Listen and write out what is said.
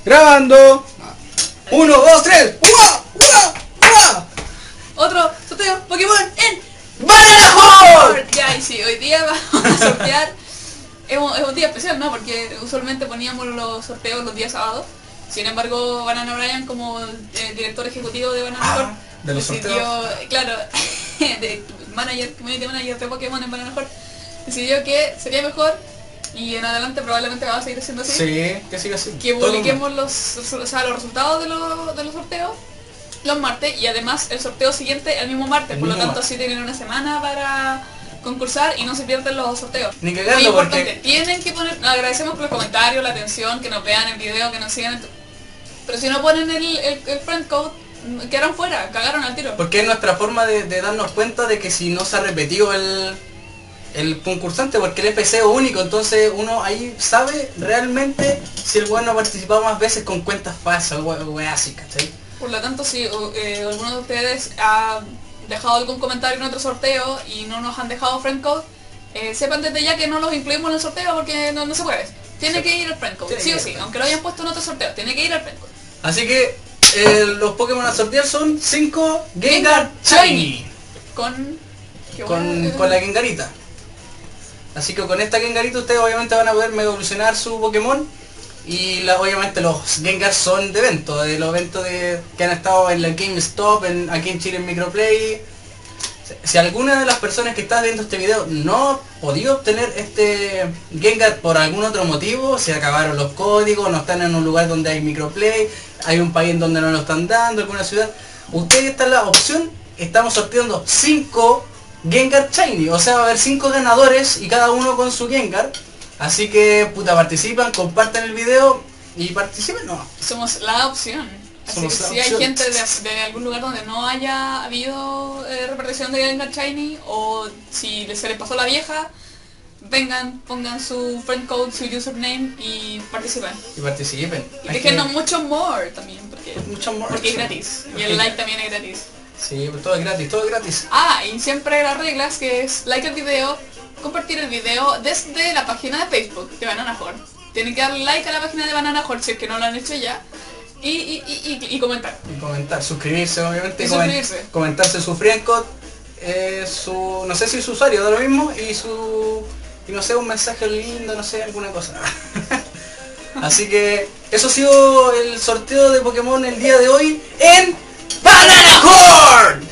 Grabando. 1, 2, 3. ¡Uah! ¡Uah! ¡Uah! Otro sorteo Pokémon en Banana Horde. Ya, y sí, hoy día vamos a sortear. Es un día especial, ¿no? Porque usualmente poníamos los sorteos los días sábados. Sin embargo, Banana Brian, como director ejecutivo de Banana Horde, de los decidió, sorteos. claro, de community manager de Pokémon en Banana Horde, decidió que sería mejor, y en adelante probablemente va a seguir siendo así, Sí, que siga así. que publiquemos los resultados de los sorteos los martes, y además el sorteo siguiente el mismo martes, por lo tanto así tienen una semana para concursar y no se pierden los sorteos. Ni Muy cagando importante, porque... tienen que poner, agradecemos por los comentarios, la atención, que nos vean el video, que nos sigan, pero si no ponen el friend code, quedaron fuera, cagaron al tiro. Porque es nuestra forma de darnos cuenta de que si no se ha repetido el concursante, porque el FC es único, entonces uno ahí sabe realmente si el weón no ha participado más veces con cuentas falsas, weón así, ¿cachai? Por lo tanto, si alguno de ustedes ha dejado algún comentario en otro sorteo y no nos han dejado friend code, sepan desde ya que no los incluimos en el sorteo porque no se puede. Tiene que ir el friend code, sí o sí, aunque lo hayan puesto en otro sorteo, tiene que ir el friend code. Así que los Pokémon a sortear son 5 Gengar Shiny. Con La Gengarita. Así que con esta Gengarita ustedes obviamente van a poder mega evolucionar su Pokémon. Y obviamente los Gengar son de eventos, de los eventos que han estado en la GameStop, aquí en Chile en Microplay. Si alguna de las personas que está viendo este video no ha podido obtener este Gengar por algún otro motivo, se acabaron los códigos, no están en un lugar donde hay Microplay, hay un país en donde no lo están dando, alguna ciudad, ustedes está la opción, estamos sorteando 5 Gengar Shiny, o sea va a haber 5 ganadores y cada uno con su Gengar. Así que puta, participan, compartan el video y participen, no. Somos la opción. Así que si hay gente de algún lugar donde no haya habido repartición de Gengar Shiny, o si se les pasó la vieja, vengan, pongan su friend code, su username y participen. Y déjenos mucho more también, porque es gratis. Y el like también es gratis. Sí, pues todo es gratis, todo es gratis. Ah, y siempre las reglas, que es like el video, compartir el video desde la página de Facebook de Banana Horde. Tienen que darle like a la página de Banana Horde si es que no lo han hecho ya. Y comentar. Y comentar, suscribirse obviamente. Y suscribirse. Comentarse su friendcode, no sé si su usuario da lo mismo, y no sé, un mensaje lindo, no sé, alguna cosa. Así que eso ha sido el sorteo de Pokémon el día de hoy en Banana Horde.